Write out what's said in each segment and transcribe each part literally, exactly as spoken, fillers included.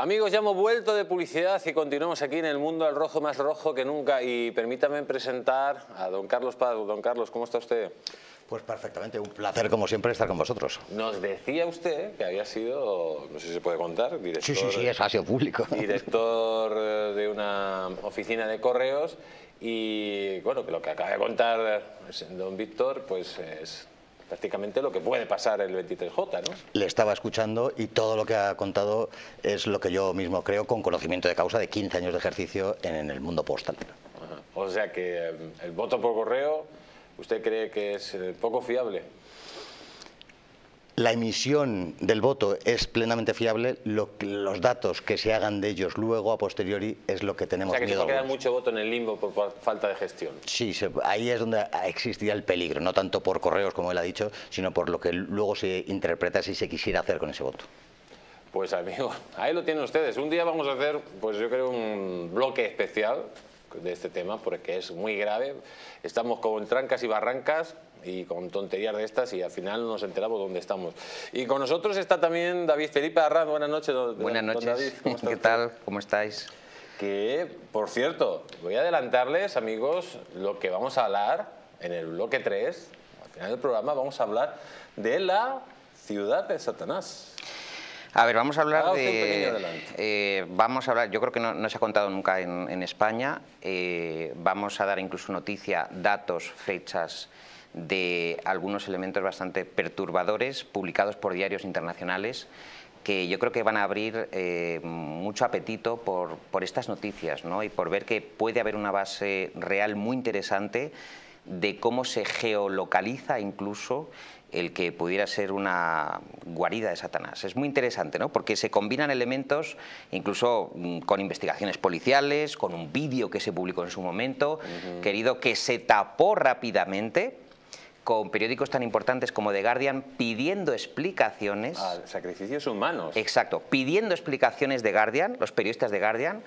Amigos, ya hemos vuelto de publicidad y continuamos aquí en el mundo al rojo, más rojo que nunca. Y permítame presentar a don Carlos Paz. Don Carlos, ¿cómo está usted? Pues perfectamente, un placer como siempre estar con vosotros. Nos decía usted que había sido, no sé si se puede contar, director, sí, sí, sí, eso ha sido público. Director de una oficina de correos y bueno, que lo que acaba de contar don Víctor pues es prácticamente lo que puede pasar el veintitrés J, ¿no? Le estaba escuchando y todo lo que ha contado es lo que yo mismo creo, con conocimiento de causa de quince años de ejercicio en el mundo postal. Ajá. O sea que el voto por correo, ¿usted cree que es poco fiable? La emisión del voto es plenamente fiable, lo, los datos que se hagan de ellos luego a posteriori es lo que tenemos miedo. O sea que se puede quedar mucho voto en el limbo por, por falta de gestión. Sí, se, ahí es donde existiría el peligro, no tanto por correos como él ha dicho, sino por lo que luego se interpreta si se quisiera hacer con ese voto. Pues amigos, ahí lo tienen ustedes. Un día vamos a hacer, pues yo creo, un bloque especial de este tema porque es muy grave. Estamos con trancas y barrancas y con tonterías de estas y al final no nos enteramos dónde estamos. Y con nosotros está también David Felipe Arranz. Buenas noches, don, Buenas noches. Don David. ¿Cómo está ¿Qué usted? tal? ¿Cómo estáis? Que, por cierto, voy a adelantarles, amigos, lo que vamos a hablar en el bloque tres. Al final del programa vamos a hablar de la ciudad de Satanás. A ver, vamos a hablar Haga de... Eh, vamos a hablar, yo creo que no, no se ha contado nunca en, en España. Eh, vamos a dar incluso noticia, datos, fechas de algunos elementos bastante perturbadores publicados por diarios internacionales que yo creo que van a abrir eh, mucho apetito por, por estas noticias, ¿no? Y por ver que puede haber una base real muy interesante de cómo se geolocaliza incluso el que pudiera ser una guarida de Satanás. Es muy interesante, ¿no? Porque se combinan elementos incluso con investigaciones policiales, con un vídeo que se publicó en su momento, uh-huh. querido, que se tapó rápidamente, con periódicos tan importantes como The Guardian pidiendo explicaciones. Ah, sacrificios humanos. Exacto, pidiendo explicaciones de Guardian, los periodistas de Guardian,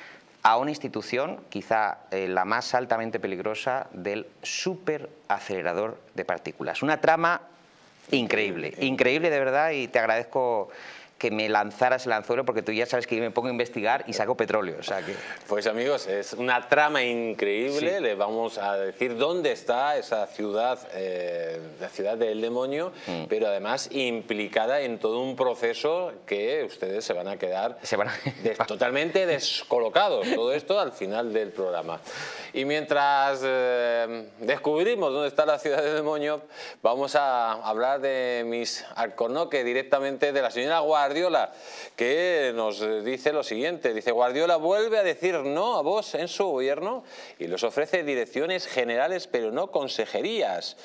a una institución quizá eh, la más altamente peligrosa del superacelerador de partículas. Una trama increíble, increíble, increíble de verdad, y te agradezco que me lanzaras el anzuelo porque tú ya sabes que yo me pongo a investigar y saco petróleo. O sea que... Pues amigos, es una trama increíble. Sí. Les vamos a decir dónde está esa ciudad, eh, la ciudad del demonio, mm. pero además implicada en todo un proceso que ustedes se van a quedar se van a... des totalmente descolocados. Todo esto al final del programa. Y mientras eh, descubrimos dónde está la ciudad del demonio, vamos a hablar de mis alcornoques, directamente de la señora Guardiola, que nos dice lo siguiente. Dice: Guardiola vuelve a decir no a Vox en su gobierno y les ofrece direcciones generales pero no consejerías.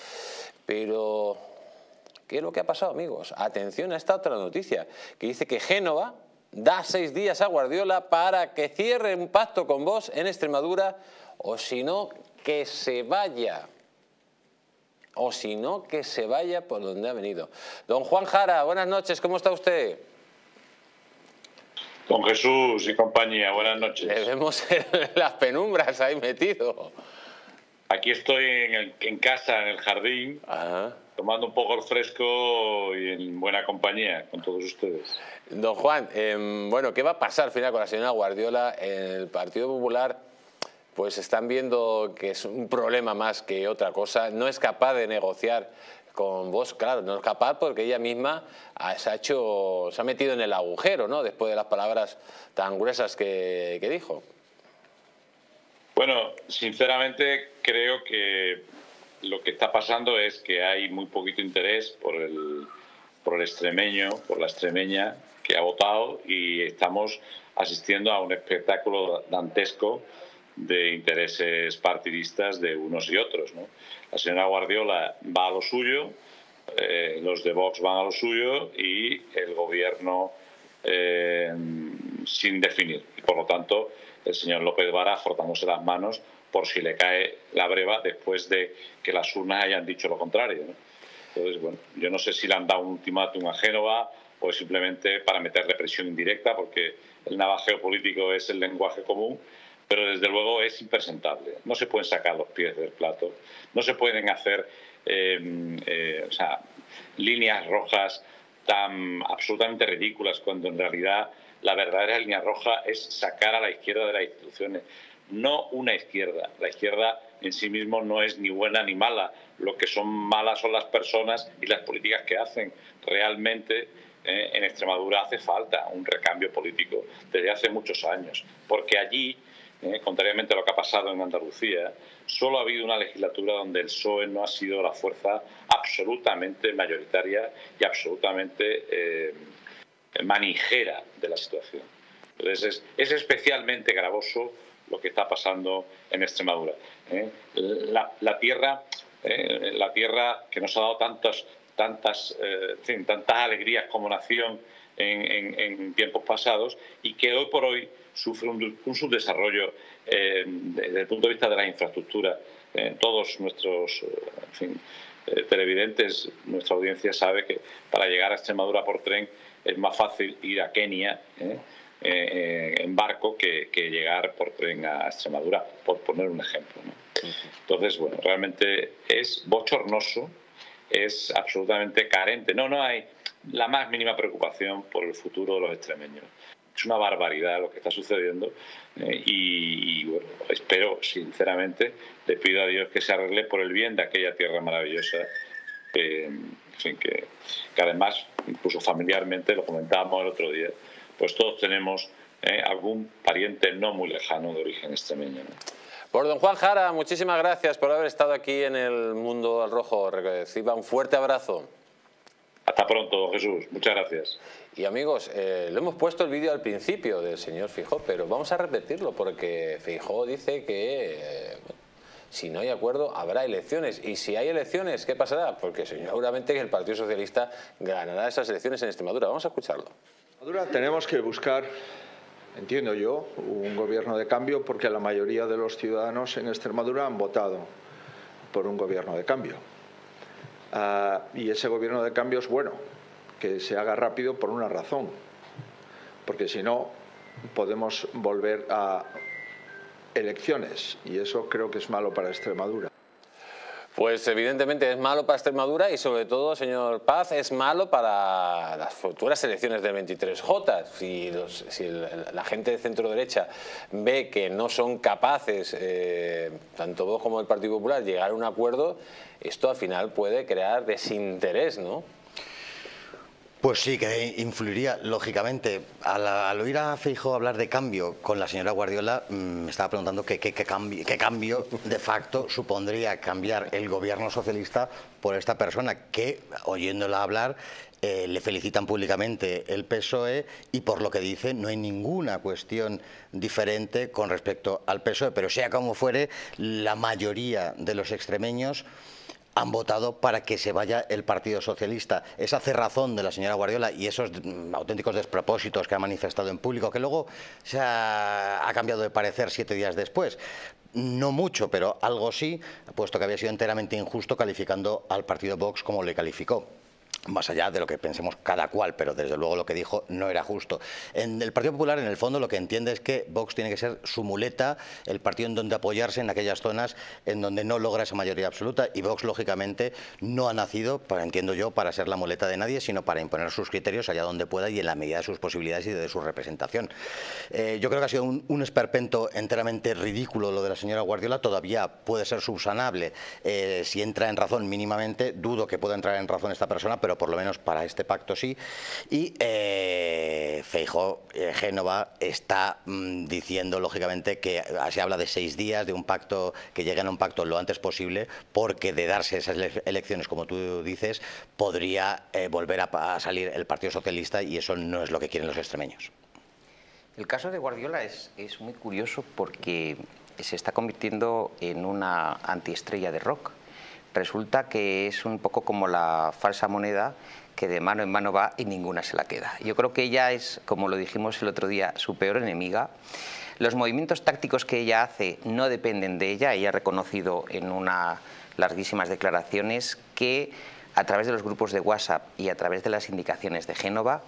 Pero, ¿qué es lo que ha pasado, amigos? Atención a esta otra noticia, que dice que Génova da seis días a Guardiola para que cierre un pacto con Vox en Extremadura, o si no, que se vaya. O si no, que se vaya por donde ha venido. Don Juan Jara, buenas noches, ¿cómo está usted? Don Jesús y compañía, buenas noches. Le vemos en las penumbras ahí metido. Aquí estoy en, el, en casa, en el jardín, Ajá. tomando un poco el fresco y en buena compañía con todos ustedes. Don Juan, eh, bueno, ¿qué va a pasar al final con la señora Guardiola en el Partido Popular? Pues están viendo que es un problema más que otra cosa. No es capaz de negociar con Vox, claro, no es capaz porque ella misma se ha hecho, se ha metido en el agujero, ¿no? Después de las palabras tan gruesas que, que dijo. Bueno, sinceramente creo que lo que está pasando es que hay muy poquito interés por el, por el extremeño, por la extremeña que ha votado, y estamos asistiendo a un espectáculo dantesco de intereses partidistas de unos y otros, ¿no? La señora Guardiola va a lo suyo, eh, los de Vox van a lo suyo y el gobierno eh, sin definir. Y por lo tanto, el señor López Vara frotándose las manos por si le cae la breva después de que las urnas hayan dicho lo contrario, ¿no? Entonces, bueno, yo no sé si le han dado un ultimátum a Génova o simplemente para meterle presión indirecta, porque el navajeo político es el lenguaje común. Pero desde luego es impresentable. No se pueden sacar los pies del plato, no se pueden hacer eh, eh, o sea, líneas rojas tan absolutamente ridículas, cuando en realidad la verdadera línea roja es sacar a la izquierda de las instituciones, no una izquierda. La izquierda en sí mismo no es ni buena ni mala, lo que son malas son las personas y las políticas que hacen. Realmente eh, en Extremadura hace falta un recambio político desde hace muchos años, porque allí, eh, contrariamente a lo que ha pasado en Andalucía, solo ha habido una legislatura donde el P S O E no ha sido la fuerza absolutamente mayoritaria y absolutamente eh, manijera de la situación. Entonces es, es especialmente gravoso lo que está pasando en Extremadura. ¿eh? La, la tierra, eh, la tierra que nos ha dado tantas, tantas, eh, en fin, tantas alegrías como nación en, en, en tiempos pasados y que hoy por hoy sufre un, un subdesarrollo eh, desde el punto de vista de la infraestructura. Eh, todos nuestros en fin, eh, televidentes, nuestra audiencia sabe que para llegar a Extremadura por tren es más fácil ir a Kenia ¿eh? Eh, en barco que, que llegar por tren a Extremadura, por poner un ejemplo, ¿no? Entonces, bueno, realmente es bochornoso, es absolutamente carente. No, no hay la más mínima preocupación por el futuro de los extremeños. Es una barbaridad lo que está sucediendo eh, y, y bueno, espero, sinceramente, le pido a Dios que se arregle por el bien de aquella tierra maravillosa, eh, en fin, que, que además, incluso familiarmente, lo comentábamos el otro día, pues todos tenemos eh, algún pariente no muy lejano de origen extremeño, ¿no? Por don Juan Jara, muchísimas gracias por haber estado aquí en el Mundo al Rojo. Reciba un fuerte abrazo. Hasta pronto, Jesús. Muchas gracias. Y amigos, eh, lo hemos puesto el vídeo al principio del señor Feijóo, pero vamos a repetirlo porque Feijóo dice que eh, si no hay acuerdo habrá elecciones. Y si hay elecciones, ¿qué pasará? Porque seguramente que el Partido Socialista ganará esas elecciones en Extremadura. Vamos a escucharlo. En Extremadura tenemos que buscar, entiendo yo, un gobierno de cambio porque la mayoría de los ciudadanos en Extremadura han votado por un gobierno de cambio. Uh, y ese gobierno de cambio es bueno, que se haga rápido por una razón, porque si no podemos volver a elecciones y eso creo que es malo para Extremadura. Pues evidentemente es malo para Extremadura y sobre todo, señor Paz, es malo para las futuras elecciones del veintitrés J. Si, los, si el, la gente de centro derecha ve que no son capaces, eh, tanto Vox como el Partido Popular, llegar a un acuerdo, esto al final puede crear desinterés, ¿no? Pues sí, que influiría, lógicamente. Al, al oír a Feijóo hablar de cambio con la señora Guardiola, mmm, me estaba preguntando qué qué cambio, qué cambio de facto supondría cambiar el gobierno socialista por esta persona que, oyéndola hablar, eh, le felicitan públicamente el P S O E y por lo que dice no hay ninguna cuestión diferente con respecto al P S O E, pero sea como fuere, la mayoría de los extremeños han votado para que se vaya el Partido Socialista. Esa cerrazón de la señora Guardiola y esos auténticos despropósitos que ha manifestado en público, que luego se ha, ha cambiado de parecer siete días después, no mucho, pero algo sí, puesto que había sido enteramente injusto calificando al partido Vox como le calificó. Más allá de lo que pensemos cada cual, pero desde luego lo que dijo no era justo. En el Partido Popular, en el fondo, lo que entiende es que Vox tiene que ser su muleta, el partido en donde apoyarse en aquellas zonas en donde no logra esa mayoría absoluta, y Vox, lógicamente, no ha nacido, para, entiendo yo, para ser la muleta de nadie, sino para imponer sus criterios allá donde pueda y en la medida de sus posibilidades y de su representación. Eh, yo creo que ha sido un, un esperpento enteramente ridículo lo de la señora Guardiola, todavía puede ser subsanable eh, si entra en razón mínimamente, dudo que pueda entrar en razón esta persona, pero pero por lo menos para este pacto sí. Y eh, Feijóo, eh, Génova, está mmm, diciendo, lógicamente, que se habla de seis días, de un pacto, que lleguen a un pacto lo antes posible, porque de darse esas elecciones, como tú dices, podría eh, volver a, a salir el Partido Socialista y eso no es lo que quieren los extremeños. El caso de Guardiola es, es muy curioso porque se está convirtiendo en una antiestrella de rock. Resulta que es un poco como la falsa moneda que de mano en mano va y ninguna se la queda. Yo creo que ella es, como lo dijimos el otro día, su peor enemiga. Los movimientos tácticos que ella hace no dependen de ella. Ella ha reconocido en unas larguísimas declaraciones que a través de los grupos de WhatsApp y a través de las indicaciones de Génova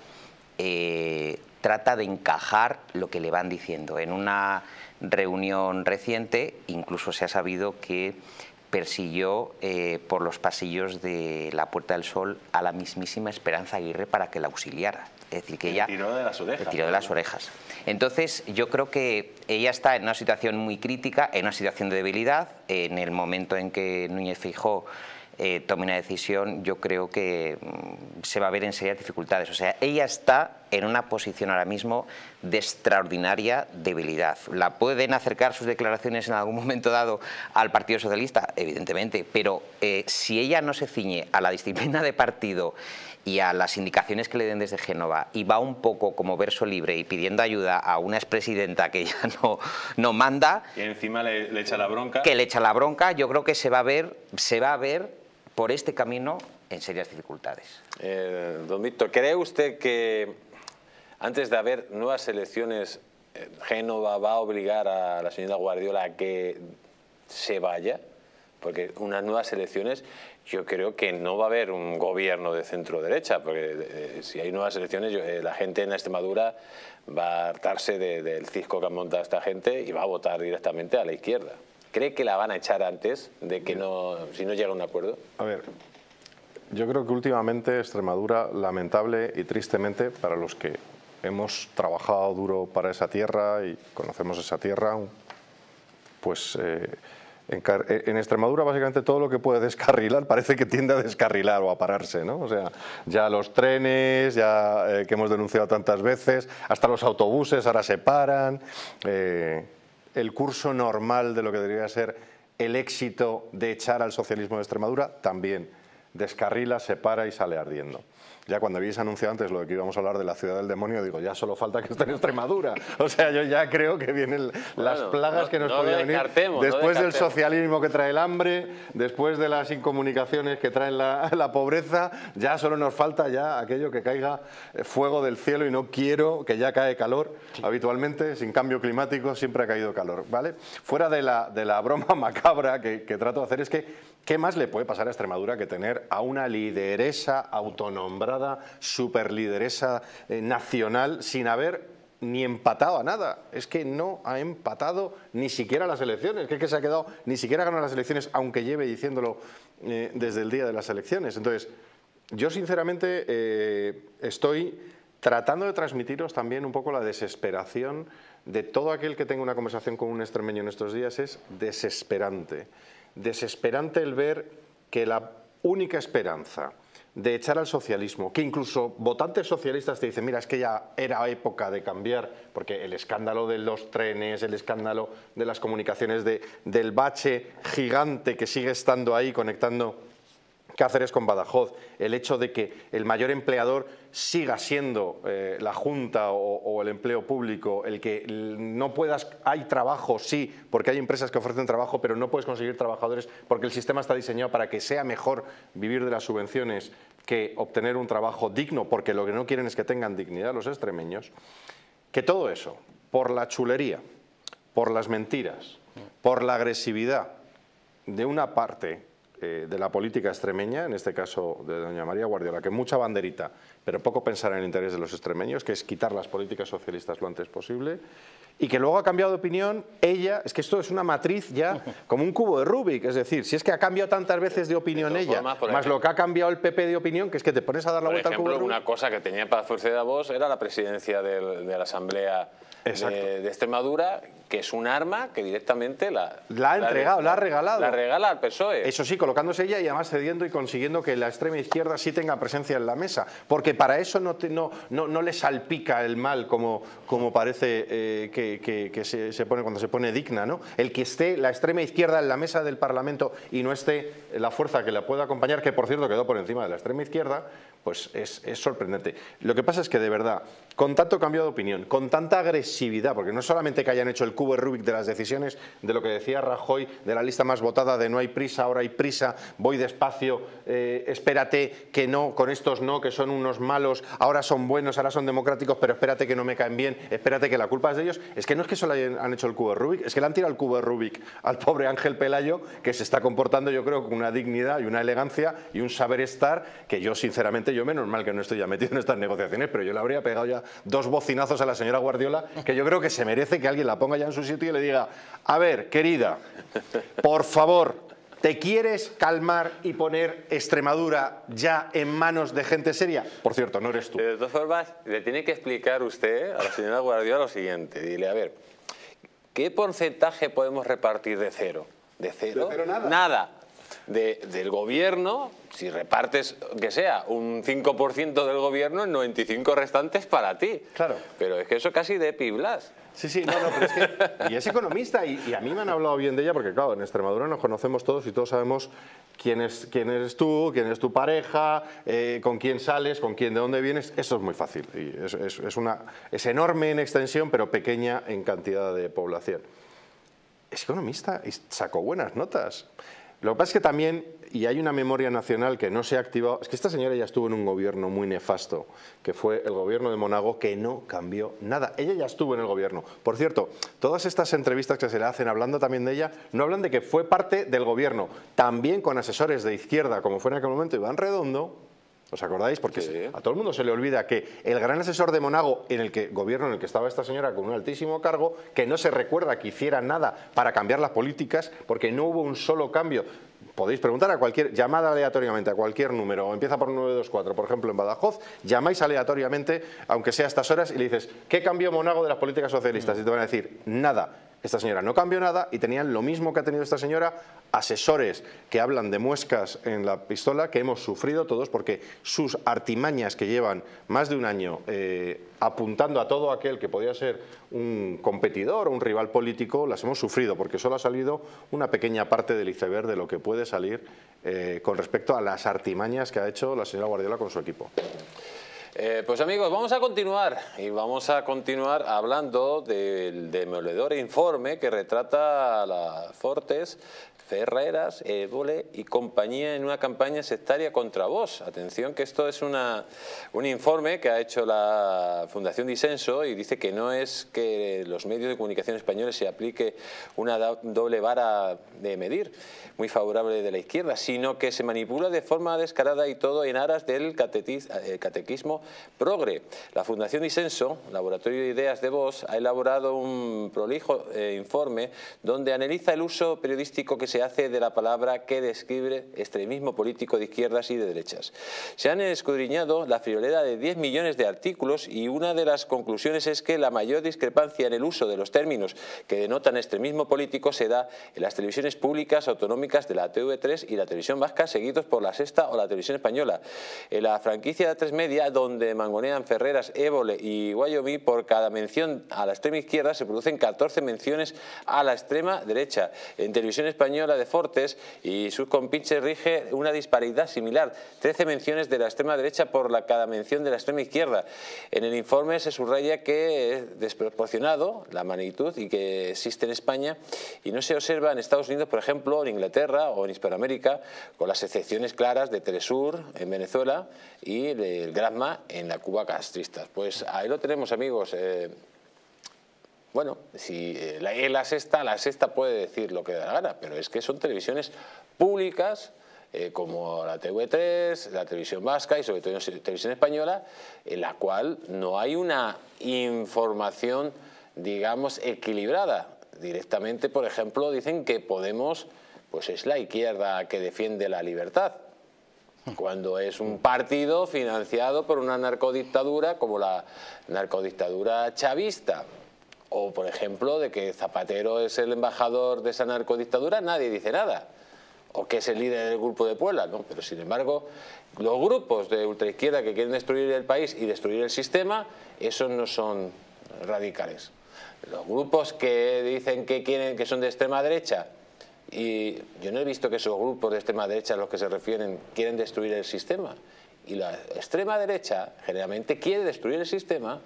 eh, trata de encajar lo que le van diciendo. En una reunión reciente incluso se ha sabido que persiguió eh, por los pasillos de la Puerta del Sol a la mismísima Esperanza Aguirre para que la auxiliara. Es decir, que ella le tiró de las orejas. Le tiró de las orejas. Entonces, yo creo que ella está en una situación muy crítica, en una situación de debilidad. En el momento en que Núñez Feijóo eh, tome una decisión, yo creo que mm, se va a ver en serias dificultades. O sea, ella está en una posición ahora mismo de extraordinaria debilidad. ¿La pueden acercar sus declaraciones en algún momento dado al Partido Socialista? Evidentemente, pero eh, si ella no se ciñe a la disciplina de partido y a las indicaciones que le den desde Génova y va un poco como verso libre y pidiendo ayuda a una expresidenta que ya no, no manda, y encima le, le echa la bronca, que le echa la bronca, yo creo que se va a ver, se va a ver por este camino en serias dificultades. Eh, don Víctor, ¿cree usted que antes de haber nuevas elecciones, Génova va a obligar a la señora Guardiola a que se vaya? Porque unas nuevas elecciones, yo creo que no va a haber un gobierno de centro-derecha, porque eh, si hay nuevas elecciones, yo, eh, la gente en Extremadura va a hartarse de, del cisco que han montado esta gente y va a votar directamente a la izquierda. ¿Cree que la van a echar antes de que no, si no llega a un acuerdo? A ver, yo creo que últimamente Extremadura, lamentable y tristemente, para los que hemos trabajado duro para esa tierra y conocemos esa tierra, pues eh, en, en Extremadura básicamente todo lo que puede descarrilar parece que tiende a descarrilar o a pararse, ¿no? O sea, ya los trenes, ya eh, que hemos denunciado tantas veces, hasta los autobuses ahora se paran, eh, el curso normal de lo que debería ser el éxito de echar al socialismo de Extremadura también descarrila, se para y sale ardiendo. Ya cuando habéis anunciado antes lo de que íbamos a hablar de la ciudad del demonio, digo, ya solo falta que esté en Extremadura. O sea, yo ya creo que vienen las bueno, plagas no, que nos no podían venir después no del socialismo que trae el hambre, después de las incomunicaciones que traen la, la pobreza, ya solo nos falta ya aquello que caiga fuego del cielo y no quiero que ya cae calor. Sí. Habitualmente, sin cambio climático, siempre ha caído calor, ¿vale? Fuera de la, de la broma macabra que, que trato de hacer es que ¿qué más le puede pasar a Extremadura que tener a una lideresa autonombrada, superlideresa eh, nacional sin haber ni empatado a nada? Es que no ha empatado ni siquiera las elecciones, que es que se ha quedado, ni siquiera ganó las elecciones, aunque lleve diciéndolo eh, desde el día de las elecciones. Entonces, yo sinceramente eh, estoy tratando de transmitiros también un poco la desesperación de todo aquel que tenga una conversación con un extremeño en estos días. Es desesperante. Desesperante el ver que la única esperanza de echar al socialismo, que incluso votantes socialistas te dicen, mira, es que ya era época de cambiar, porque el escándalo de los trenes, el escándalo de las comunicaciones, de, del bache gigante que sigue estando ahí conectando Cáceres con Badajoz, el hecho de que el mayor empleador siga siendo eh, la Junta o, o el empleo público, el que no puedas, hay trabajo, sí, porque hay empresas que ofrecen trabajo, pero no puedes conseguir trabajadores porque el sistema está diseñado para que sea mejor vivir de las subvenciones que obtener un trabajo digno, porque lo que no quieren es que tengan dignidad los extremeños, que todo eso, por la chulería, por las mentiras, por la agresividad de una parte de la política extremeña, en este caso de doña María Guardiola, que mucha banderita, pero poco pensar en el interés de los extremeños, que es quitar las políticas socialistas lo antes posible, y que luego ha cambiado de opinión, ella, es que esto es una matriz ya como un cubo de Rubik, es decir, si es que ha cambiado tantas veces de opinión ella, formas, más ejemplo, lo que ha cambiado el P P de opinión, que es que te pones a dar la vuelta ejemplo, al cubo de Rubik. Una cosa que tenía para Fuerza de Davos era la presidencia de, de la Asamblea de, de Extremadura, que es un arma que directamente la, la ha entregado, la, la ha regalado. La regala al P S O E. Eso sí, colocándose ella y además cediendo y consiguiendo que la extrema izquierda sí tenga presencia en la mesa, porque para eso no, te, no, no, no le salpica el mal como, como parece eh, que, que, que se, se pone cuando se pone digna, ¿no? El que esté la extrema izquierda en la mesa del Parlamento y no esté la fuerza que la pueda acompañar, que por cierto quedó por encima de la extrema izquierda, pues es, es sorprendente. Lo que pasa es que de verdad, con tanto cambio de opinión, con tanta agresividad, porque no es solamente que hayan hecho el cubo de Rubik de las decisiones, de lo que decía Rajoy, de la lista más votada, de no hay prisa, ahora hay prisa, voy despacio, eh, espérate que no, con estos no, que son unos malos, ahora son buenos, ahora son democráticos, pero espérate que no me caen bien, espérate que la culpa es de ellos. Es que no es que solo hayan, han hecho el cubo de Rubik, es que le han tirado el cubo de Rubik al pobre Ángel Pelayo, que se está comportando yo creo con una dignidad y una elegancia y un saber estar, que yo sinceramente, yo menos mal que no estoy ya metido en estas negociaciones, pero yo le habría pegado ya dos bocinazos a la señora Guardiola, que yo creo que se merece que alguien la ponga ya en su sitio y le diga, a ver, querida, por favor, ¿Te quieres calmar y poner Extremadura ya en manos de gente seria? Por cierto, no eres tú. De todas formas, le tiene que explicar usted a la señora Guardiola lo siguiente. Dile, a ver, ¿qué porcentaje podemos repartir de cero? ¿De cero? De cero nada. Nada. De, del gobierno, si repartes, que sea, un cinco por ciento del gobierno, el noventa y cinco por ciento restantes para ti. Claro. Pero es que eso casi de Pi Blas. Sí, sí, no, no, pero es que... Y es economista y, y a mí me han hablado bien de ella porque, claro, en Extremadura nos conocemos todos y todos sabemos quién es, quién eres tú, quién es tu pareja, eh, con quién sales, con quién, de dónde vienes. Eso es muy fácil. Y es, es, es, una, es enorme en extensión, pero pequeña en cantidad de población. Es economista y sacó buenas notas. Lo que pasa es que también, y hay una memoria nacional que no se ha activado, es que esta señora ya estuvo en un gobierno muy nefasto, que fue el gobierno de Monago, que no cambió nada. Ella ya estuvo en el gobierno. Por cierto, todas estas entrevistas que se le hacen hablando también de ella, no hablan de que fue parte del gobierno, también con asesores de izquierda, como fue en aquel momento Iván Redondo. ¿Os acordáis? Porque sí. A todo el mundo se le olvida que el gran asesor de Monago, en el que, gobierno en el que estaba esta señora con un altísimo cargo, que no se recuerda que hiciera nada para cambiar las políticas, porque no hubo un solo cambio. Podéis preguntar a cualquier, llamada aleatoriamente a cualquier número, o empieza por nueve dos cuatro, por ejemplo en Badajoz, llamáis aleatoriamente, aunque sea a estas horas, y le dices, ¿qué cambió Monago de las políticas socialistas? Y te van a decir, nada. Esta señora no cambió nada y tenían lo mismo que ha tenido esta señora, asesores que hablan de muescas en la pistola que hemos sufrido todos porque sus artimañas que llevan más de un año eh, apuntando a todo aquel que podía ser un competidor o un rival político, las hemos sufrido porque solo ha salido una pequeña parte del iceberg de lo que puede salir eh, con respecto a las artimañas que ha hecho la señora Guardiola con su equipo. Eh, pues amigos, vamos a continuar y vamos a continuar hablando del demoledor informe que retrata a la Fortes, Ferreras, Évole y compañía en una campaña sectaria contra Vox. Atención que esto es una, un informe que ha hecho la Fundación Disenso y dice que no es que los medios de comunicación españoles se aplique una doble vara de medir muy favorable de la izquierda, sino que se manipula de forma descarada y todo en aras del catequismo progre. La Fundación Disenso, Laboratorio de Ideas de Vox, ha elaborado un prolijo eh, informe donde analiza el uso periodístico que se hace de la palabra que describe extremismo político de izquierdas y de derechas. Se han escudriñado la friolera de diez millones de artículos y una de las conclusiones es que la mayor discrepancia en el uso de los términos que denotan extremismo político se da en las televisiones públicas autonómicas de la T V tres y la televisión vasca, seguidos por la Sexta o la televisión española. En la franquicia de A tres Media, donde mangonean Ferreras, Évole y Wyoming, por cada mención a la extrema izquierda se producen catorce menciones a la extrema derecha. En televisión española de Fortes y sus compinches rige una disparidad similar, trece menciones de la extrema derecha por la, cada mención de la extrema izquierda. En el informe se subraya que es desproporcionado la magnitud y que existe en España y no se observa en Estados Unidos, por ejemplo, en Inglaterra o en Hispanoamérica, con las excepciones claras de Telesur en Venezuela y el Granma en la Cuba castrista. Pues ahí lo tenemos, amigos. Eh, Bueno, si la, la Sexta, la Sexta puede decir lo que da la gana, pero es que son televisiones públicas eh, como la T V tres, la televisión vasca y sobre todo la televisión española, en la cual no hay una información, digamos, equilibrada. Directamente, por ejemplo, dicen que Podemos pues es la izquierda que defiende la libertad, cuando es un partido financiado por una narcodictadura como la narcodictadura chavista. O, por ejemplo, de que Zapatero es el embajador de esa narcodictadura, nadie dice nada. O que es el líder del grupo de Puebla, ¿no? Pero, sin embargo, los grupos de ultraizquierda que quieren destruir el país y destruir el sistema, esos no son radicales. Los grupos que dicen que quieren, que son de extrema derecha, y yo no he visto que esos grupos de extrema derecha a los que se refieren quieren destruir el sistema. Y la extrema derecha generalmente quiere destruir el sistema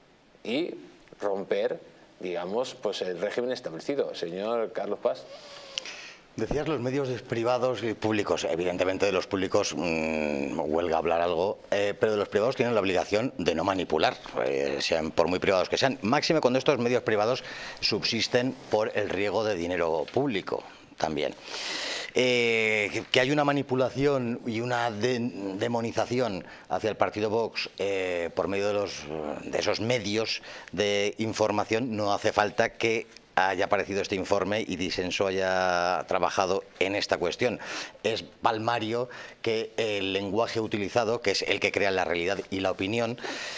y romper, digamos, pues el régimen establecido. Señor Carlos Paz. Decías los medios privados y públicos. Evidentemente de los públicos mmm, huelga hablar algo, eh, pero de los privados tienen la obligación de no manipular, eh, sean por muy privados que sean. Máxime cuando estos medios privados subsisten por el riego de dinero público también. Eh, que hay una manipulación y una de, demonización hacia el partido Vox eh, por medio de, los, de esos medios de información, no hace falta que haya aparecido este informe y Disenso haya trabajado en esta cuestión. Es palmario que el lenguaje utilizado, que es el que crea la realidad y la opinión,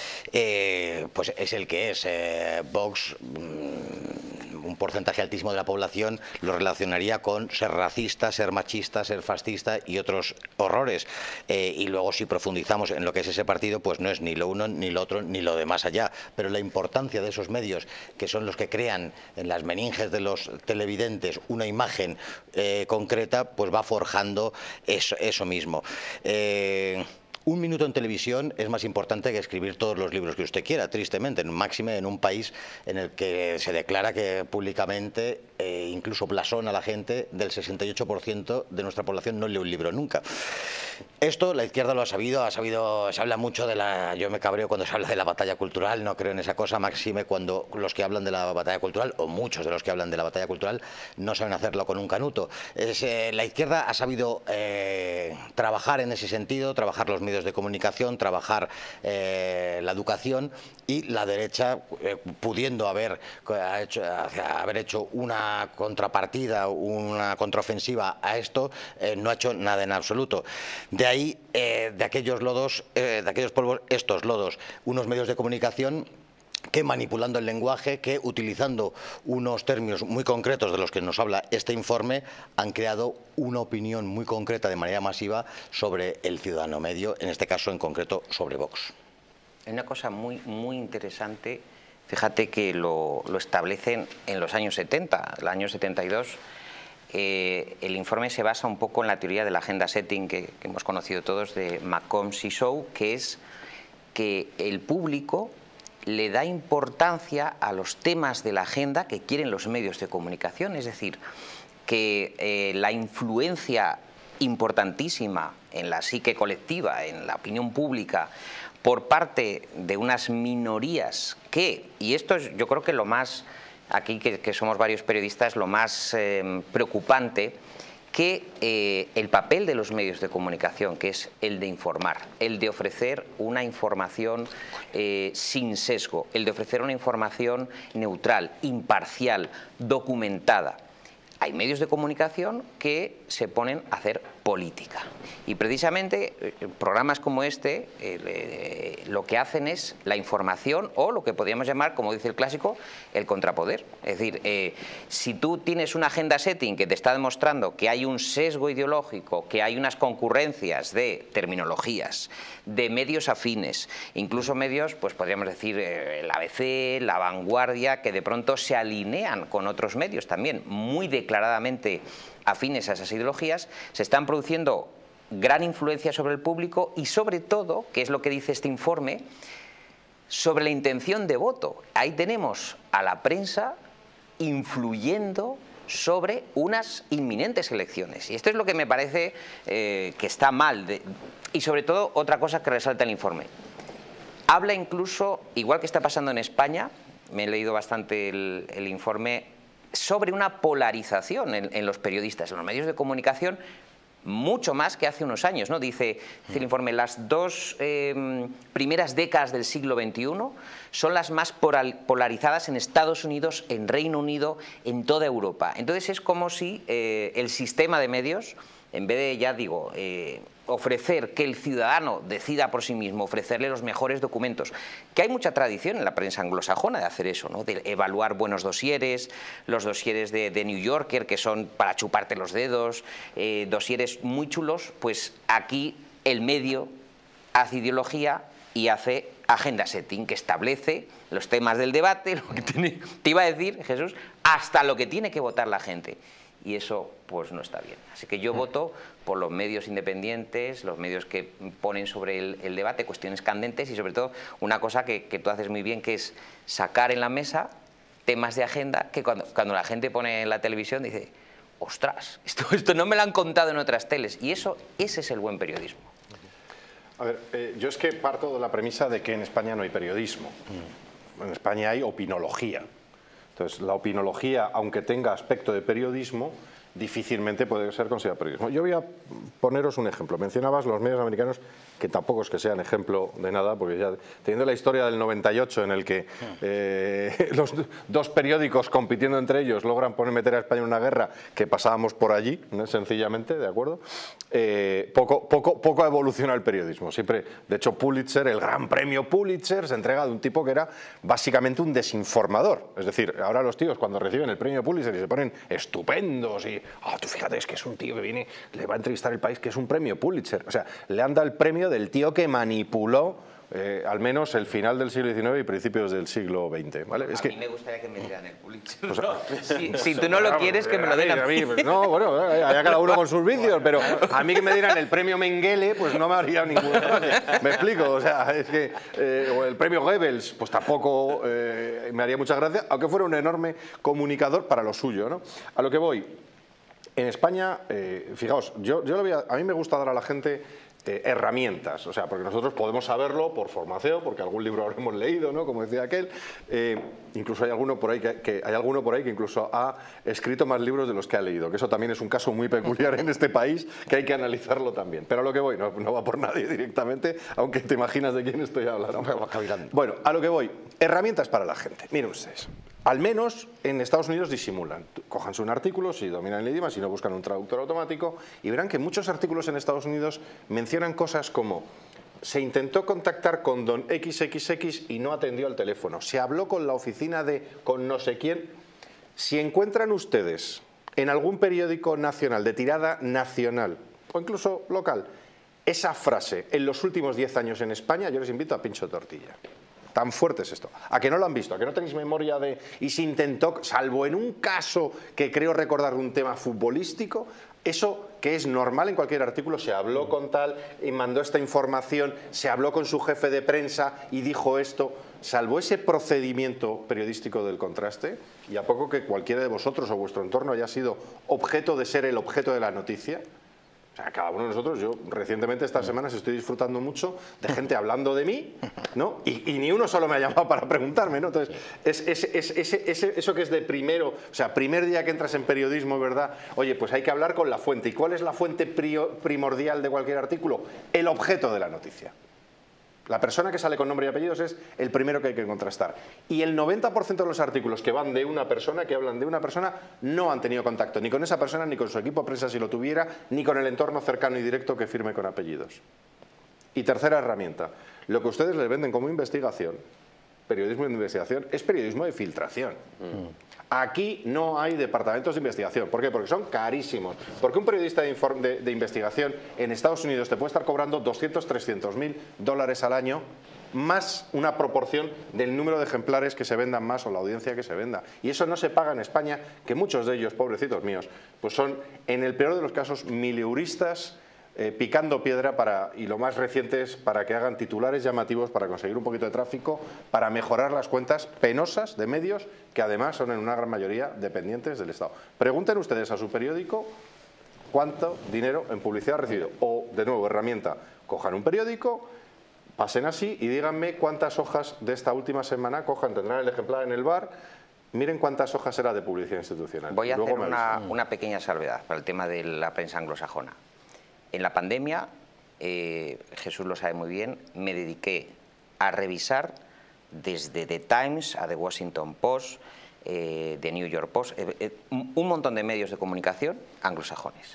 eh, pues es el que es. Eh, Vox, mmm, un porcentaje altísimo de la población lo relacionaría con ser racista, ser machista, ser fascista y otros horrores. Eh, y luego, si profundizamos en lo que es ese partido, pues no es ni lo uno, ni lo otro, ni lo de más allá. Pero la importancia de esos medios, que son los que crean en las meninges de los televidentes una imagen eh, concreta, pues va forjando eso, eso mismo. Eh, Un minuto en televisión es más importante que escribir todos los libros que usted quiera, tristemente, máxime en un país en el que se declara que públicamente, eh, incluso blasona a la gente, del sesenta y ocho por ciento de nuestra población no lee un libro nunca. Esto la izquierda lo ha sabido, ha sabido, se habla mucho de la... Yo me cabreo cuando se habla de la batalla cultural, no creo en esa cosa, máxime cuando los que hablan de la batalla cultural, o muchos de los que hablan de la batalla cultural, no saben hacerlo con un canuto. Es, eh, la izquierda ha sabido eh, trabajar en ese sentido, trabajar los medios de comunicación, trabajar eh, la educación, y la derecha, eh, pudiendo haber, ha hecho, haber hecho una contrapartida, una contraofensiva a esto, eh, no ha hecho nada en absoluto. De ahí, eh, de aquellos lodos, eh, de aquellos polvos, estos lodos, unos medios de comunicación que, manipulando el lenguaje, que utilizando unos términos muy concretos de los que nos habla este informe, han creado una opinión muy concreta de manera masiva sobre el ciudadano medio, en este caso en concreto sobre Vox. Hay una cosa muy, muy interesante, fíjate que lo, lo establecen en los años setenta, el año setenta y dos. Eh, el informe se basa un poco en la teoría de la agenda setting que, que hemos conocido todos, de McCombs y Shaw, que es que el público le da importancia a los temas de la agenda que quieren los medios de comunicación, es decir, que eh, la influencia importantísima en la psique colectiva, en la opinión pública, por parte de unas minorías que, y esto es yo creo que lo más, aquí que, que somos varios periodistas, lo más eh, preocupante, que eh, el papel de los medios de comunicación, que es el de informar, el de ofrecer una información eh, sin sesgo, el de ofrecer una información neutral, imparcial, documentada. Hay medios de comunicación que se ponen a hacer política. Y precisamente eh, programas como este eh, eh, lo que hacen es la información, o lo que podríamos llamar, como dice el clásico, el contrapoder. Es decir, eh, si tú tienes una agenda setting que te está demostrando que hay un sesgo ideológico, que hay unas concurrencias de terminologías, de medios afines, incluso medios, pues podríamos decir, eh, el A B C, La Vanguardia, que de pronto se alinean con otros medios también muy declaradamente afines a esas ideologías, se están produciendo gran influencia sobre el público y, sobre todo, que es lo que dice este informe, sobre la intención de voto. Ahí tenemos a la prensa influyendo sobre unas inminentes elecciones. Y esto es lo que me parece eh, que está mal. De, y sobre todo, otra cosa que resalta el informe. Habla incluso, igual que está pasando en España, me he leído bastante el, el informe, sobre una polarización en, en los periodistas, en los medios de comunicación, mucho más que hace unos años, ¿no? Dice, dice el informe, las dos eh, primeras décadas del siglo veintiuno son las más polarizadas en Estados Unidos, en Reino Unido, en toda Europa. Entonces es como si eh, el sistema de medios, en vez de, ya digo, eh, ofrecer que el ciudadano decida por sí mismo, ofrecerle los mejores documentos, que hay mucha tradición en la prensa anglosajona de hacer eso, ¿no? De evaluar buenos dosieres, los dosieres de, de New Yorker, que son para chuparte los dedos, eh, dosieres muy chulos, pues aquí el medio hace ideología y hace agenda setting, que establece los temas del debate, lo que tiene, te iba a decir, Jesús, hasta lo que tiene que votar la gente. Y eso pues no está bien. Así que yo voto por los medios independientes, los medios que ponen sobre el, el debate cuestiones candentes, y sobre todo una cosa que, que tú haces muy bien, que es sacar en la mesa temas de agenda que cuando, cuando la gente pone en la televisión dice, ostras, esto, esto no me lo han contado en otras teles. Y eso, ese es el buen periodismo. A ver, eh, yo es que parto de la premisa de que en España no hay periodismo. En España hay opinología. Entonces, la opinología, aunque tenga aspecto de periodismo, difícilmente puede ser considerada periodismo. Yo voy a poneros un ejemplo. Mencionabas los medios americanos que tampoco es que sean ejemplo de nada, porque ya teniendo la historia del noventa y ocho en el que eh, los dos periódicos compitiendo entre ellos logran poner meter a España en una guerra que pasábamos por allí, ¿no? Sencillamente, ¿de acuerdo? Eh, poco, poco, poco ha evolucionado el periodismo. Siempre, de hecho, Pulitzer, el gran premio Pulitzer, se entrega de un tipo que era básicamente un desinformador. Es decir, ahora los tíos cuando reciben el premio Pulitzer y se ponen estupendos y, ah, oh, tú fíjate, es que es un tío que viene, le va a entrevistar El País, que es un premio Pulitzer. O sea, le han dado el premio del tío que manipuló Eh, al menos el final del siglo diecinueve y principios del siglo veinte, ¿vale? A es mí que, me gustaría que me dieran el Pulitzer. o sea, si, si tú no lo quieres, que me lo den a mí. Pues no, bueno, allá cada uno con sus vicios, pero a mí que me dieran el premio Mengele, pues no me haría ninguna gracia. Me explico, o sea, es que eh, o el premio Goebbels, pues tampoco eh, me haría mucha gracia, aunque fuera un enorme comunicador para lo suyo, ¿no? A lo que voy, en España, eh, fijaos, yo, yo lo voy a, a mí me gusta dar a la gente Eh, herramientas, o sea, porque nosotros podemos saberlo por formación, porque algún libro habremos leído, ¿no? Como decía aquel, eh, incluso hay alguno por ahí que, que hay alguno por ahí que incluso ha escrito más libros de los que ha leído, que eso también es un caso muy peculiar en este país, que hay que analizarlo también. Pero a lo que voy, no, no va por nadie directamente, aunque te imaginas de quién estoy hablando. Bueno, a lo que voy, herramientas para la gente. Miren ustedes. Al menos en Estados Unidos disimulan. Cójanse un artículo, si dominan el idioma, si no buscan un traductor automático, y verán que muchos artículos en Estados Unidos mencionan cosas como: se intentó contactar con don equis equis equis y no atendió al teléfono, se habló con la oficina de con no sé quién. Si encuentran ustedes en algún periódico nacional de tirada nacional o incluso local esa frase en los últimos diez años en España, yo les invito a pincho tortilla. Tan fuerte es esto. ¿A que no lo han visto? ¿A que no tenéis memoria de...? Y se intentó, salvo en un caso que creo recordar de un tema futbolístico, eso que es normal en cualquier artículo, se habló con tal y mandó esta información, se habló con su jefe de prensa y dijo esto, salvo ese procedimiento periodístico del contraste, y a poco que cualquiera de vosotros o vuestro entorno haya sido objeto de ser el objeto de la noticia. O sea, cada uno de nosotros, yo recientemente estas semanas estoy disfrutando mucho de gente hablando de mí, ¿no? Y, y ni uno solo me ha llamado para preguntarme, ¿no? Entonces, es, es, es, es, es, eso que es de primero, o sea, primer día que entras en periodismo, ¿verdad? Oye, pues hay que hablar con la fuente. ¿Y cuál es la fuente primordial de cualquier artículo? El objeto de la noticia. La persona que sale con nombre y apellidos es el primero que hay que contrastar. Y el noventa por ciento de los artículos que van de una persona, que hablan de una persona, no han tenido contacto ni con esa persona, ni con su equipo de prensa si lo tuviera, ni con el entorno cercano y directo que firme con apellidos. Y tercera herramienta, lo que ustedes les venden como investigación, periodismo de investigación, es periodismo de filtración. Mm. Aquí no hay departamentos de investigación. ¿Por qué? Porque son carísimos. Porque un periodista de, de, de investigación en Estados Unidos te puede estar cobrando doscientos, trescientos mil dólares al año, más una proporción del número de ejemplares que se vendan más o la audiencia que se venda. Y eso no se paga en España, que muchos de ellos, pobrecitos míos, pues son, en el peor de los casos, mileuristas, Eh, picando piedra para, y lo más reciente es para que hagan titulares llamativos para conseguir un poquito de tráfico, para mejorar las cuentas penosas de medios que además son en una gran mayoría dependientes del Estado. Pregunten ustedes a su periódico cuánto dinero en publicidad ha recibido. O, de nuevo, herramienta, cojan un periódico, pasen así y díganme cuántas hojas de esta última semana, cojan, tendrán el ejemplar en el bar, miren cuántas hojas era de publicidad institucional. Voy a Luego hacer una, una pequeña salvedad para el tema de la prensa anglosajona. En la pandemia, eh, Jesús lo sabe muy bien, me dediqué a revisar desde The Times a The Washington Post, eh, The New York Post, eh, eh, un montón de medios de comunicación anglosajones.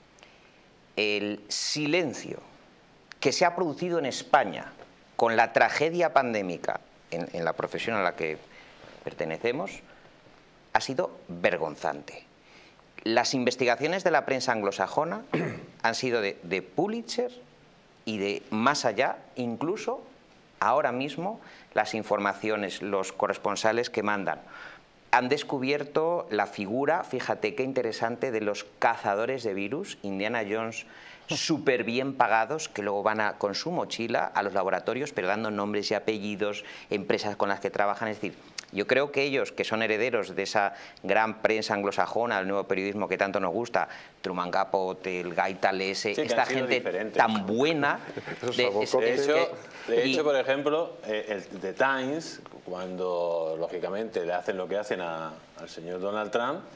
El silencio que se ha producido en España con la tragedia pandémica en, en la profesión a la que pertenecemos ha sido vergonzante. Las investigaciones de la prensa anglosajona han sido de, de Pulitzer y de más allá, incluso ahora mismo las informaciones, los corresponsales que mandan. Han descubierto la figura, fíjate qué interesante, de los cazadores de virus, Indiana Jones, súper bien pagados, que luego van a, con su mochila a los laboratorios, pero dando nombres y apellidos, empresas con las que trabajan, es decir, yo creo que ellos, que son herederos de esa gran prensa anglosajona, del nuevo periodismo que tanto nos gusta, Truman Capote, el Guy Talese, sí, esta gente diferentes. Tan buena... De, de, hecho, de hecho, por ejemplo, el The Times, cuando lógicamente le hacen lo que hacen a, al señor Donald Trump,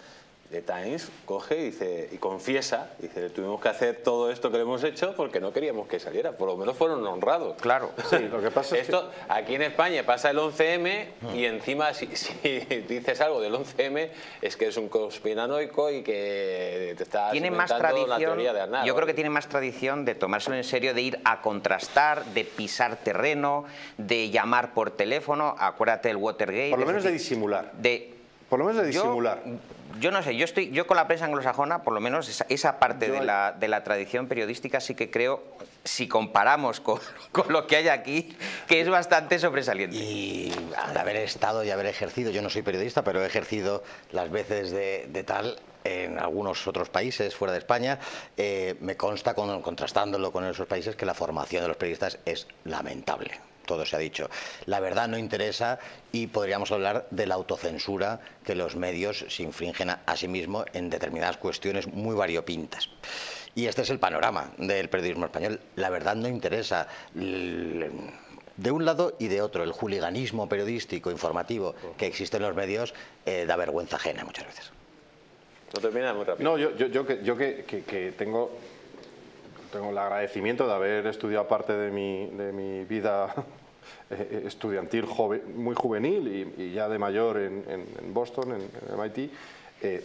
The Times coge y, dice, y confiesa, dice, tuvimos que hacer todo esto que le hemos hecho porque no queríamos que saliera, por lo menos fueron honrados. Claro. Sí, lo que pasa es esto, que... aquí en España pasa el once eme y encima si, si dices algo del once eme es que es un conspiranoico y que te estás tiene más inventando la tradición, teoría de Aznar. yo creo que tiene más tradición de tomárselo en serio, de ir a contrastar, de pisar terreno, de llamar por teléfono, acuérdate del Watergate. Por lo menos de decir, disimular. De, Por lo menos de yo, disimular. Yo no sé, yo estoy, yo con la prensa anglosajona, por lo menos esa, esa parte de la, de la tradición periodística sí que creo, si comparamos con, con lo que hay aquí, que es bastante sobresaliente. Y al haber estado y haber ejercido, yo no soy periodista, pero he ejercido las veces de, de tal en algunos otros países fuera de España, eh, me consta, con, contrastándolo con esos países, que la formación de los periodistas es lamentable. Todo se ha dicho. La verdad no interesa y podríamos hablar de la autocensura que los medios se infringen a, a sí mismos en determinadas cuestiones muy variopintas. Y este es el panorama del periodismo español. La verdad no interesa. De un lado y de otro, el juliganismo periodístico, informativo que existe en los medios eh, da vergüenza ajena muchas veces. No termina muy rápido. No, yo, yo, yo, que, yo que, que, que tengo... Tengo el agradecimiento de haber estudiado parte de mi, de mi vida eh, estudiantil joven, muy juvenil y, y ya de mayor en, en, en Boston, en, en M I T. Eh,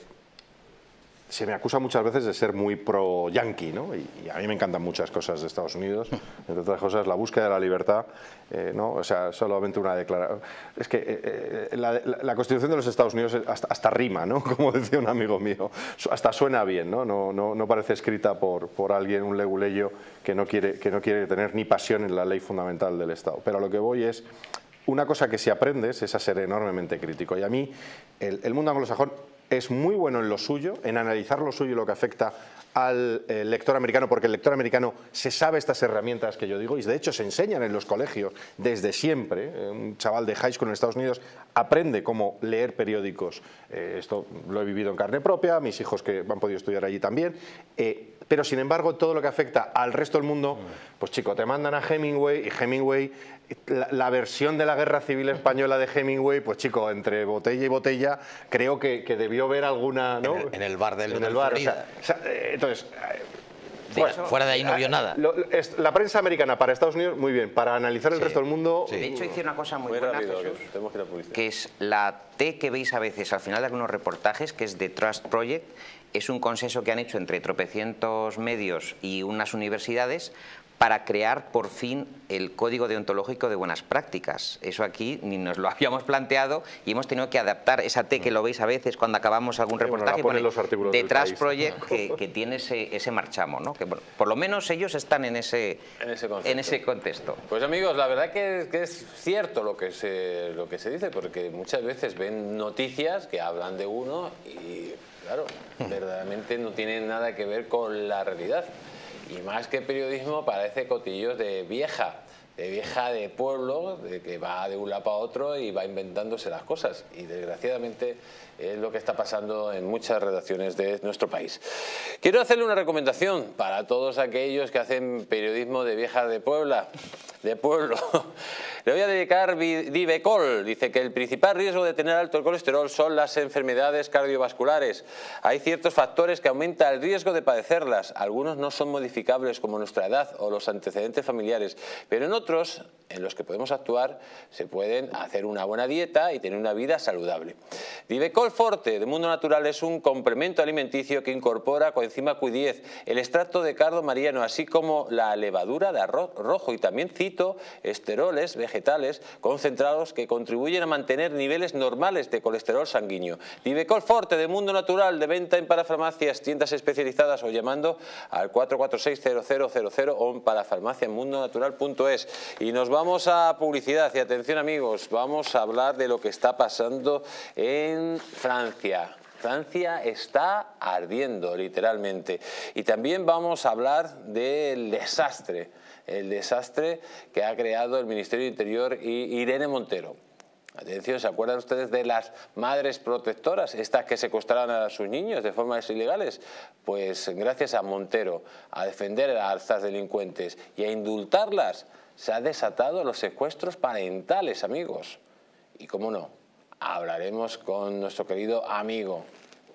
se me acusa muchas veces de ser muy pro-yankee, ¿no? Y, y a mí me encantan muchas cosas de Estados Unidos, entre otras cosas la búsqueda de la libertad, eh, ¿no? O sea, solamente una declaración. Es que eh, eh, la, la, la Constitución de los Estados Unidos hasta, hasta rima, ¿no? Como decía un amigo mío, hasta suena bien, ¿no? No, no, no parece escrita por, por alguien, un leguleyo que no, quiere, que no quiere tener ni pasión en la ley fundamental del Estado. Pero a lo que voy es, una cosa que si aprendes es a ser enormemente crítico. Y a mí, el, el mundo anglosajón es muy bueno en lo suyo, en analizar lo suyo y lo que afecta al eh, lector americano, porque el lector americano se sabe estas herramientas que yo digo y de hecho se enseñan en los colegios desde siempre. Eh, un chaval de high school en Estados Unidos aprende cómo leer periódicos. Eh, esto lo he vivido en carne propia, mis hijos que han podido estudiar allí también. Eh, pero sin embargo todo lo que afecta al resto del mundo, pues chico, te mandan a Hemingway y Hemingway, la, la versión de la guerra civil española de Hemingway, pues chico, entre botella y botella, creo que, que debió ver alguna, ¿no? En el, en el bar del en el bar, o sea, o sea, eh, entonces, eh, fuera, bueno, fuera de ahí no vio nada. Lo, es, la prensa americana para Estados Unidos, muy bien, para analizar el sí, resto del mundo... Sí. De hecho hice una cosa muy, muy buena, rápido, Jesús, que, tenemos que, ir que es la T que veis a veces al final de algunos reportajes, que es The Trust Project. Es un consenso que han hecho entre tropecientos medios y unas universidades para crear por fin el código deontológico de buenas prácticas. Eso aquí ni nos lo habíamos planteado y hemos tenido que adaptar esa T que lo veis a veces cuando acabamos algún sí, reportaje, bueno, los artículos The Trust Project que, que tiene ese, ese marchamo, ¿no? Que bueno, por lo menos ellos están en ese, en ese, en ese contexto. Pues amigos, la verdad que, que es cierto lo que, se, lo que se dice, porque muchas veces ven noticias que hablan de uno y claro, verdaderamente no tienen nada que ver con la realidad. Y más que periodismo parece cotillos de vieja, de vieja de pueblo, de que va de un lado para otro y va inventándose las cosas. Y desgraciadamente es lo que está pasando en muchas redacciones de nuestro país. Quiero hacerle una recomendación para todos aquellos que hacen periodismo de vieja de Puebla, de pueblo. Le voy a dedicar Divecol. Dice que el principal riesgo de tener alto el colesterol son las enfermedades cardiovasculares. Hay ciertos factores que aumentan el riesgo de padecerlas. Algunos no son modificables como nuestra edad o los antecedentes familiares, pero en otros, en los que podemos actuar, se pueden hacer una buena dieta y tener una vida saludable. Divecol Forte de Mundo Natural es un complemento alimenticio que incorpora coenzima Q diez, el extracto de cardo mariano, así como la levadura de arroz rojo y también cito esteroles vegetales concentrados que contribuyen a mantener niveles normales de colesterol sanguíneo. Divecol Forte de Mundo Natural, de venta en parafarmacias, tiendas especializadas o llamando al cuatro cuatro seis cero cero cero cero o en parafarmacia en mundo natural punto es. Y nos vamos a publicidad y atención amigos, vamos a hablar de lo que está pasando en Francia. Francia está ardiendo literalmente y también vamos a hablar del desastre, el desastre que ha creado el Ministerio del Interior y Irene Montero. Atención, ¿se acuerdan ustedes de las madres protectoras, estas que secuestraron a sus niños de formas ilegales? Pues gracias a Montero, a defender a estas delincuentes y a indultarlas, se han desatado los secuestros parentales, amigos. Y cómo no, hablaremos con nuestro querido amigo,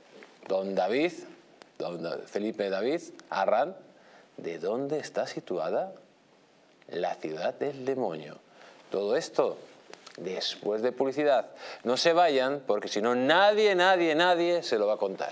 don David, don Felipe David Arran, ¿de dónde está situada la ciudad del demonio? Todo esto después de publicidad. No se vayan, porque si no nadie, nadie, nadie se lo va a contar.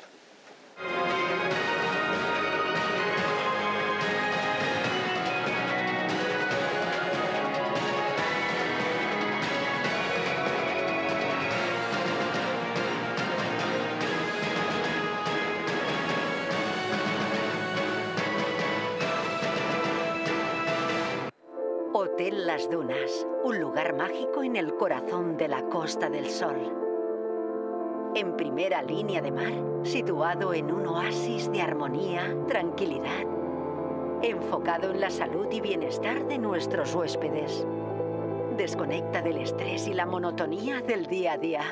Hotel Las Dunas, un lugar mágico en el corazón de la Costa del Sol. En primera línea de mar, situado en un oasis de armonía, tranquilidad, enfocado en la salud y bienestar de nuestros huéspedes. Desconecta del estrés y la monotonía del día a día.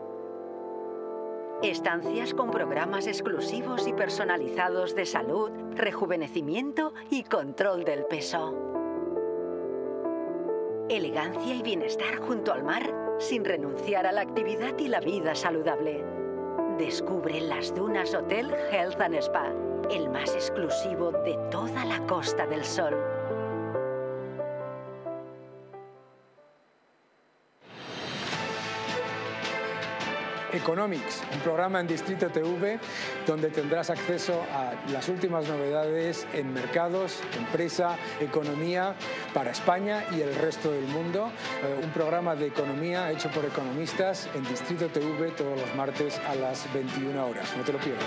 Estancias con programas exclusivos y personalizados de salud, rejuvenecimiento y control del peso. Elegancia y bienestar junto al mar, sin renunciar a la actividad y la vida saludable. Descubre Las Dunas Hotel Health and Spa, el más exclusivo de toda la Costa del Sol. Economics, un programa en Distrito T V donde tendrás acceso a las últimas novedades en mercados, empresa, economía para España y el resto del mundo. Eh, un programa de economía hecho por economistas en Distrito T V todos los martes a las veintiuna horas. No te lo pierdas.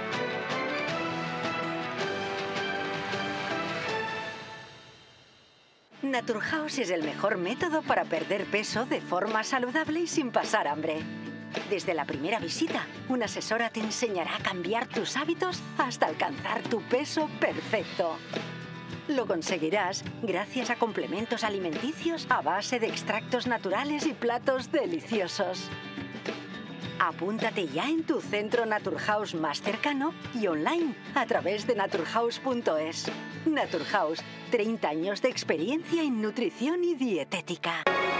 Naturhaus es el mejor método para perder peso de forma saludable y sin pasar hambre. Desde la primera visita, una asesora te enseñará a cambiar tus hábitos hasta alcanzar tu peso perfecto. Lo conseguirás gracias a complementos alimenticios a base de extractos naturales y platos deliciosos. Apúntate ya en tu centro Naturhaus más cercano y online a través de naturhaus punto es. Naturhaus, treinta años de experiencia en nutrición y dietética.